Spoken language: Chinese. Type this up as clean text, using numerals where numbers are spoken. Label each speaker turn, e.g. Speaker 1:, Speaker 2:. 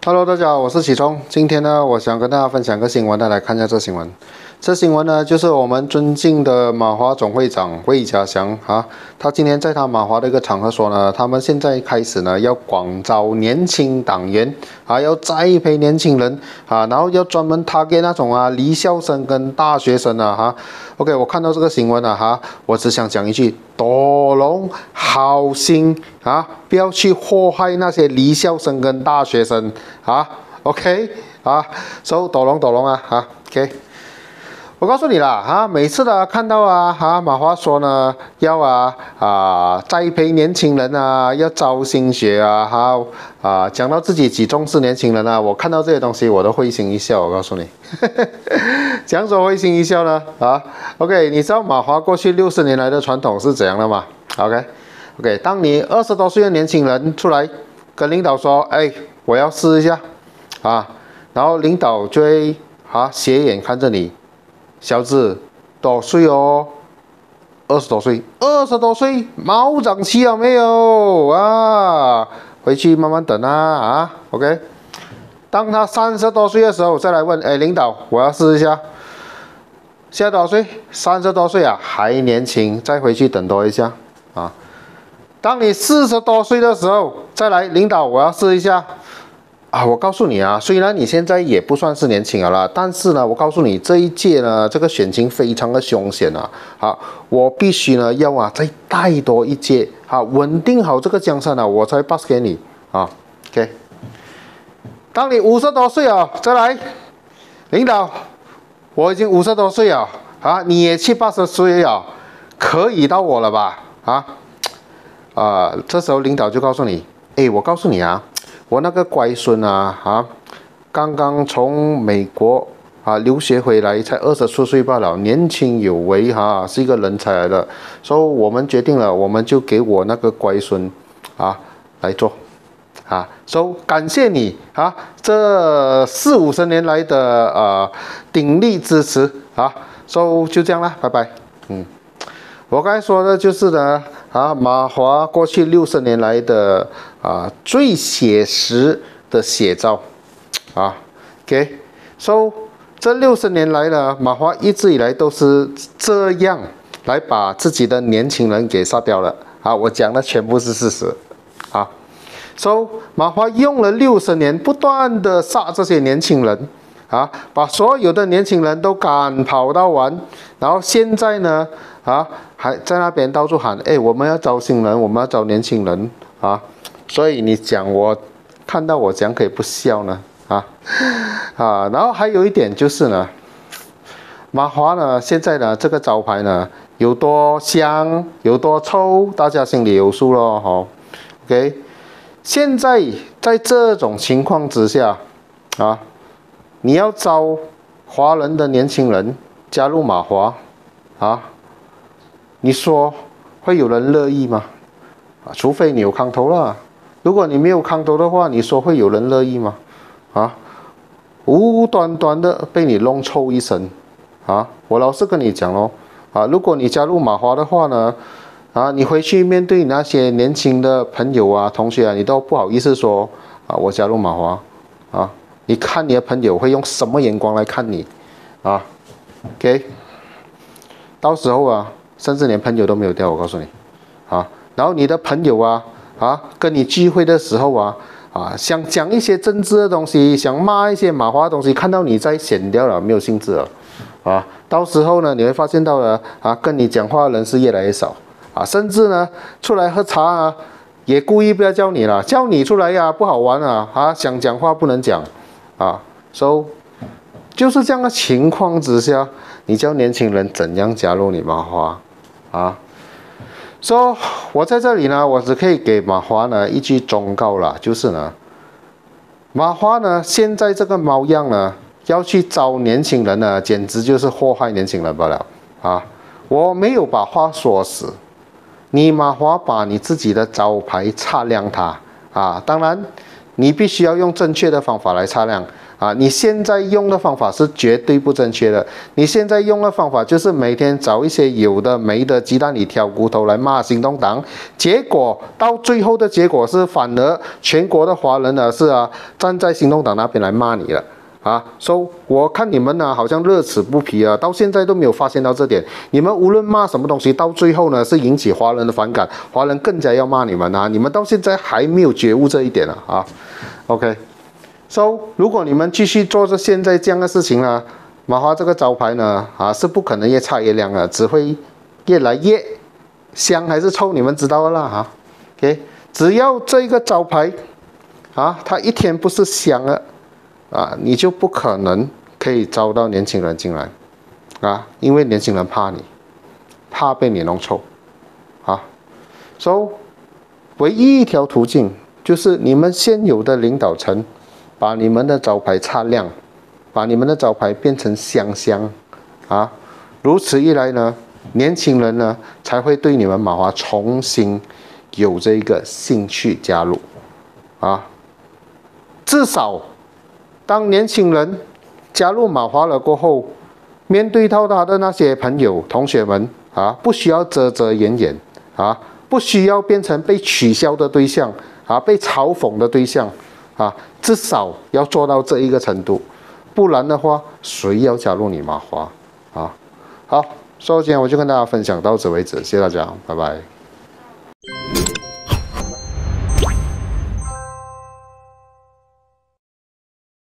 Speaker 1: Hello，大家好，我是启聪。今天呢，我想跟大家分享个新闻，大家来看一下这新闻。这新闻呢，就是我们尊敬的马华总会长魏家祥啊，他今天在他马华的一个场合说呢，他们现在开始呢要广招年轻党员啊，要栽培年轻人啊，然后要专门target那种离校生跟大学生哈。OK， 我看到这个新闻我只想讲一句：多龙好心啊，不要去祸害那些离校生跟大学生啊。OK 所以多龙OK。我告诉你啦每次看到马华说呢要栽培年轻人要招新血讲到自己几重视年轻人我看到这些东西我都会心一笑。我告诉你，讲什么会心一笑呢？OK， 你知道马华过去60年来的传统是怎样的吗？OK， 当你20多岁的年轻人出来跟领导说，我要试一下然后领导就会斜眼看着你。小子，多岁哦？20多岁，毛长齐了没有回去慢慢等OK。当他30多岁的时候，再来问，领导，我要试一下。现在多少岁？30多岁还年轻，再回去等多一下当你40多岁的时候，再来，领导，我要试一下。我告诉你虽然你现在也不算是年轻了啦，但是呢，我告诉你这一届呢，这个选情非常的凶险我必须呢要再带多一届稳定好这个江山我才 pass 给你OK。当你50多岁再来，领导，我已经50多岁了你也7、80岁了，可以到我了吧这时候领导就告诉你，我告诉你我那个乖孙刚刚从美国留学回来，才24岁罢了，年轻有为是一个人才来的，所以我们决定了，我们就给我那个乖孙来做所以感谢你这40、50年来的鼎力支持所以就这样啦，拜拜。我刚才说的就是呢马华过去60年来的最写实的写照OK， so 这60年来呢，马华一直以来都是这样来把自己的年轻人给杀掉了我讲的全部是事实so 马华用了60年不断的杀这些年轻人把所有的年轻人都赶跑到完，然后现在呢还在那边到处喊我们要招新人，我们要招年轻人所以你讲我看到我怎样可以不笑呢然后还有一点就是呢，马华呢现在呢这个招牌呢有多香有多臭，大家心里有数咯OK， 现在在这种情况之下你要招华人的年轻人加入马华你说会有人乐意吗？除非你有康头了。如果你没有康头的话，你说会有人乐意吗？无端端的被你弄臭一身我老实跟你讲咯如果你加入马华的话呢你回去面对那些年轻的朋友同学你都不好意思说我加入马华你看你的朋友会用什么眼光来看你OK， 到时候甚至连朋友都没有掉，我告诉你然后你的朋友跟你聚会的时候想讲一些政治的东西，想骂一些马华的东西，看到你在显掉了，没有兴致了到时候呢你会发现到了跟你讲话的人是越来越少甚至呢出来喝茶也故意不要叫你了，叫你出来不好玩想讲话不能讲so 就是这样的情况之下，你叫年轻人怎样加入你马华so 我在这里呢，我只可以给马华呢一句忠告啦，就是呢，马华呢现在这个猫样呢，要去招年轻人呢，简直就是祸害年轻人罢了我没有把话说死，你马华把你自己的招牌擦亮它当然你必须要用正确的方法来擦亮啊，你现在用的方法是绝对不正确的。你现在用的方法就是每天找一些有的没的鸡蛋里挑骨头来骂行动党，结果到最后的结果是，反而全国的华人呢是站在行动党那边来骂你了。所以我看你们呢好像乐此不疲到现在都没有发现到这点。你们无论骂什么东西，到最后呢是引起华人的反感，华人更加要骂你们你们到现在还没有觉悟这一点OK。So， 如果你们继续做着现在这样的事情呢，马华这个招牌呢，是不可能越擦越亮的，只会越来越香还是臭，你们知道的啦OK， 只要这个招牌它一天不是香了你就不可能可以招到年轻人进来因为年轻人怕你，怕被你弄臭So， 唯一一条途径就是你们现有的领导层。把你们的招牌擦亮，把你们的招牌变成香如此一来呢，年轻人呢才会对你们马华重新有这个兴趣加入至少当年轻人加入马华了过后，面对到他的那些朋友同学们不需要遮遮掩掩不需要变成被取笑的对象被嘲讽的对象至少要做到这一个程度，不然的话，谁要加入你马华好，所以今天我就跟大家分享到此为止，谢谢大家，拜拜。